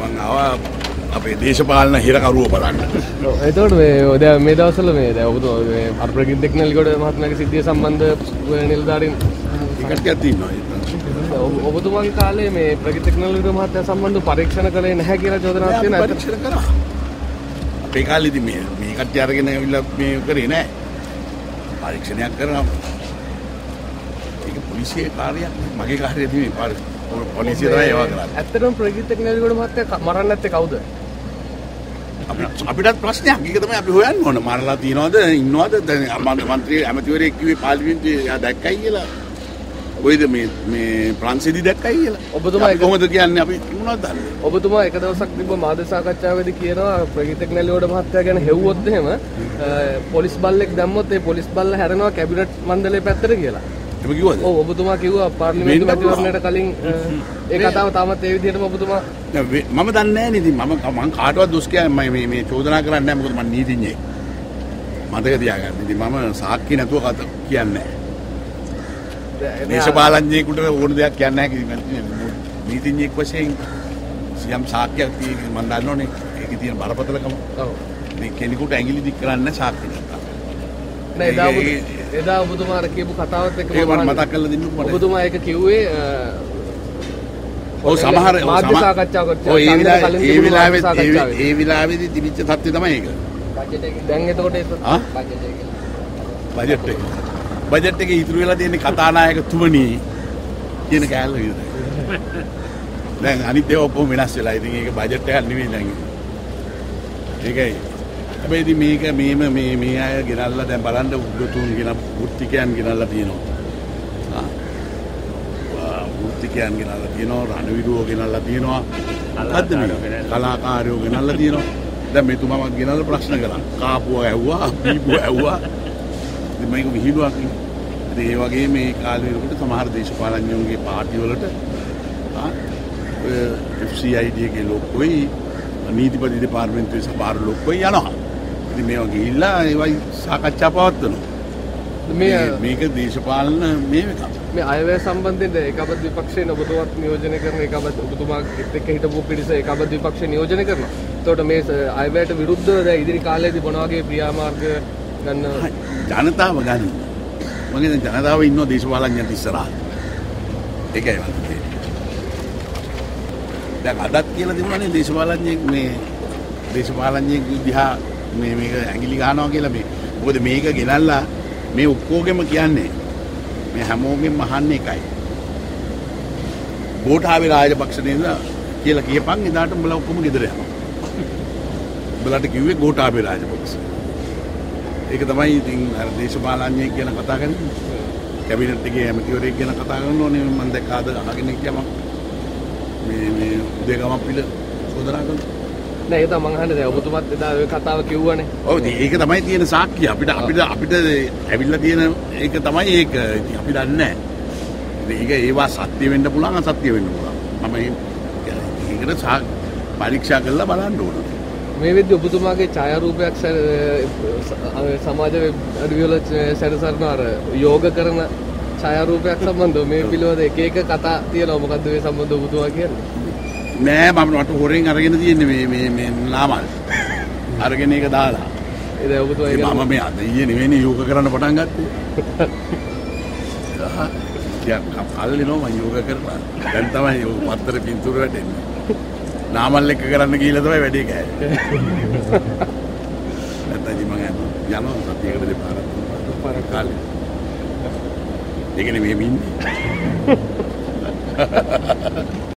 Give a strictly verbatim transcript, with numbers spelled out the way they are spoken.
මම ආවා අපේ දේශපාලන හිරකරුව බලන්න. එතකොට මේ දැන් මේ දවස්වල මේ දැන් ඔබතුමා මේ අර ප්‍රගීත් දෙක්නල්ගොඩ මහත්මයාගේ සිද්ධිය සම්බන්ධ නිලධාරීන් ටිකක් තියෙනවා. ඔබතුමාගේ කාලේ මේ ප්‍රගීත් දෙක්නල්ගොඩ මහත්මයා සම්බන්ධව පරීක්ෂණ කළේ නැහැ කියලා චෝදනාවක් තියෙනවා. පරීක්ෂණ කරා. අපේ කාලේදී මේ මේ කට්ටිය අරගෙන ඇවිල්ලා මේ කරේ නැහැ. පරීක්ෂණයක් කරනවා. ඒක පොලිසියේ කාර්යයක් මගේ කාර්යය නෙමෙයි. පොලිසිය තමයි ඒවා කරන්නේ. ඇත්තටම ප්‍රගීත් දෙක්නල්ගොඩ මහත්මයා මරන්න නැත්තේ කවුද? අපිටත් ප්‍රශ්නයක්. ඒක තමයි අපි හොයන්න ඕන. මරලා තියනවද ඉන්නවද? දැන් මන්ත්‍රී ඇමතිවරයෙක් කිව්වේ පාර්ලිමේන්තුවේ එයා දැක්කයි කියලා. කොයිද මේ මේ ප්‍රංශෙදි දැක්කයි කියලා. ඔබතුමා කොහොමද කියන්නේ අපි මොනවද දන්නේ? ඔබතුමා එක දවසක් තිබ්බ මාධ්‍ය සාකච්ඡාවේදී කියනවා ප්‍රගීත් දෙක්නල්ගොඩ මහත්තයා ගැන හෙව්වොත් එහෙම පොලිස් බල්ලෙක් දැම්මොත් ඒ පොලිස් බල්ලා හැරෙනවා කැබිනට් මණ්ඩලයේ පැත්තට කියලා. එහෙම කිව්වද? ඔව් ඔබතුමා කිව්වා පාර්ලිමේන්තු මැතිවරණයට කලින් ඒ කතාව තාමත් ඒ විදිහටම ඔබතුමා මම දන්නේ නැහැ නේද මම මම කාටවත් දොස් කියන්නේ මේ මේ චෝදනා කරන්නේ නැහැ මොකද මම නීතිඥයෙක්. මතක තියාගන්න. ඉතින් මම සාක්ෂි නැතුව කතා කියන්නේ නැහැ. දේශපාලනඥයෙකුට ඕන දෙයක් කියන්නේ නැහැ. නීතිඥයෙක් වශයෙන් සියම් සාක්ෂියක් තියෙන මම දන්නෝනේ ඒකේ තියෙන බරපතලකම. ඔව්. මේ කෙනෙකුට ඇඟිලි දික් කරන්න සාක්ෂි නැත්නම්. නෑ එදා එදා ඔබතුමාට කියපු කතාවත් එක්ක මම මතක් කරලා දෙන්නකෝ මට. ඔබතුමා ඒක කිව්වේ ඔව් සමහර මාධ්‍ය සාකච්ඡාවක් ඔය ඒ වෙලාවේ ඒ වෙලාවේ ඒ වෙලාවේදී තිබිච්ච තත්ත්වය තමයි ඒක. බජට් එක දැන් එතකොට ඒක ආ බජට් එක බජට් එක බජට් එකේ ඉතුරු වෙලා තියෙන කතානායක තුමනි කියන කෑල්ල විතරයි. දැන් අනිත් ඒවා ඔක්කොම වෙනස් වෙලා. ඉතින් ඒක බජට් එකක් නෙවෙයි දැන්. ඒකයි. හැබැයි මේක මේම මේ මේ අය ගෙනල්ලා දැන් බලන්න උගතුන් ගෙන වෘත්තිකයන් ගෙනල්ලා තියෙනවා. ආ වෘත්තිකයන් ගෙනල්ලා තියෙනවා, රණවිරුවෝ ගෙනල්ලා තියෙනවා. මොකද්ද මේ? කලාකාරයෝ ගෙනල්ලා තියෙනවා. දැන් මෙතුමාම ගෙනල්ලා ප්‍රශ්න කළා. කාපුවා ඇහුවා, බීපුවා ඇහුවා. ඉතින් මේක විහිළුවක් නේ. ඉතින් ඒ වගේ මේ කාලේ වෙනකොට සමහර දේශපාලඥයන්ගේ පාර්ටි වලට ආ එෆ් සී ආයි ඩී එකේ ලොක්කොයි නීතිපති දෙපාර්තමේන්තුවේ සමහර ලොක්කොයි යනවා. ඉතින් මේවා ගිහිල්ලා ඒවයි සාකච්ඡා පවත්වනවා. මේ මේක දේශපාලන මේ එකක්. මේ අයවැය සම්බන්ධයෙන් ඒකාබද්ධ විපක්ෂයෙන් ඔබතුමාත් නියෝජනය කරන ඒකාබද්ධ ඔබතුමාත් එක්ක හිටපු පිරිස ඒකාබද්ධ විපක්ෂය නියෝජනය කරනවා. එතකොට මේ අයවැයට විරුද්ධව දැන් ඉදිරි කාලයේදී මොන වගේ ක්‍රියාමාර්ග ගන්න ජනතාව ගන්න. මගේ දැන් ජනතාව ඉන්නවා දේශපාලඥයන්ට ඉස්සරහා. ඒකයි මම කියන්නේ. දැන් අදත් කියලා තිබුණානේ දේශපාලඥයෙක් මේ දේශපාලඥයෙක් දිහා මේ මේක ඇඟිලි ගන්නවා කියලා මේ. මොකද මේක ගෙනල්ලා මේ ඔක්කොගෙම කියන්නේ මේ හැමෝගෙම අහන්නේ එකයි. ගෝඨාභය රාජපක්ෂ නේද කියලා කියපන් එදාට උඹලා ඔක්කොම ගෙදර යනවා. උඹලාට කිව්වේ ගෝඨාභය රාජපක්ෂ. ඒක තමයි ඉතින් අර දේශපාලඥයෙක් කියන කතා කරන්නේ. කැබිනට් එකේ ඇමතිවරයෙක් කියන කතා කරනෝනේ මම දැක්ක ආද අහගෙන කියම මේ මේ උදේ ගමන් පිළ සෝදනා කරනවා. නෑ ඒක තමයි මං අහන්නේ දැන් ඔබතුමාත් එදා ඔය කතාව කිව්වනේ. ඔව් ඒක තමයි තියෙන සාක්ෂිය. අපිට අපිට අපිට ඇවිල්ලා තියෙන ඒක තමයි ඒක. ඉතින් අපි දන්නේ නැහැ. ඒක ඒවා සත්‍ය වෙන්න පුළුවන් අසත්‍ය වෙන්න පුළුවන්. මම ඒකට පරීක්ෂා කරලා බලන්න ඕන. මේ වෙද්දී ඔබතුමාගේ ඡායාරූපයක් සමාජ වල සැරසරන අර යෝග කරන ඡායාරූපයක් සම්බන්ධව මේ පිළිවෙල එක එක කතා තියෙනවා. මොකද්ද මේ සම්බන්ධව ඔබතුමා කියන්නේ? නෑ මම මට හොරෙන් අරගෙන තියෙන්නේ මේ මේ මේ නාමල්. අරගෙන ඒක දාලා. ඒ දැන් ඔබතුමා මම මේ අද ඊයේ නෙවෙයි යෝග කරන්න පටන් ගත්තේ. ටිකක් කල්ලිනෝ මම යෝග කරලා. දැන් තමයි යෝග පත්තර පින්තූර වැටෙන්නේ. නාමල් එක කරන්න ගිහලා තමයි වැඩේ කෑවේ. නැත්නම් මම යනවා සතියකට දෙපාරක් තුන්පාරක් කාලේ. ඒකනේ මේ මින්නේ.